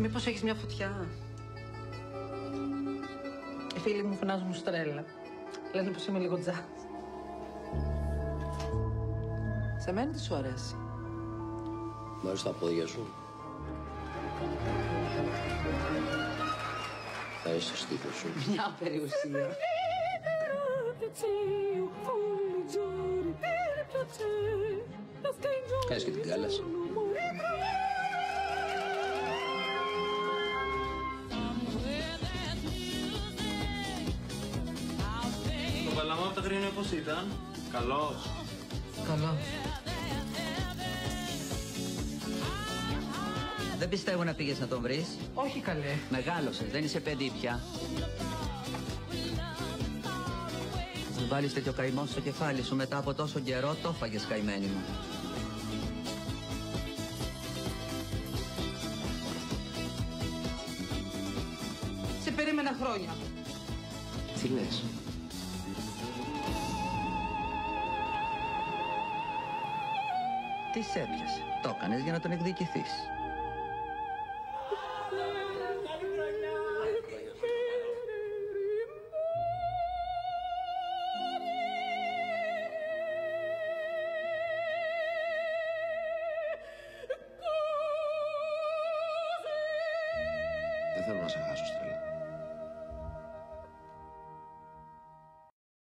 Μήπως έχεις μια φωτιά? Οι φίλοι μου φωνάζουν μου στρέλα. Λένε πως είμαι λίγο τζάζ. Σε μένα τι σου αρέσει? Μ' αρέσει τα πόδια σου. Μ' αρέσει το στήθος σου. Μια περιουσία. Κάνεις και την κάλαση. Το παλαμά από τα Γρίνιο πώς ήταν? Καλός. Καλός. Δεν πιστεύω να πήγες να τον βρεις. Όχι καλέ. Μεγάλωσες, δεν είσαι παιδί πια. Θα βάλεις τέτοιο καημό στο κεφάλι σου μετά από τόσο καιρό, το φάγες καημένη μου. Σε περίμενα χρόνια. Τι λες? Τι σ' έπιασε, το έκανες για να τον εκδικηθείς. Δεν θέλω να σε χάσω, Στέλλα.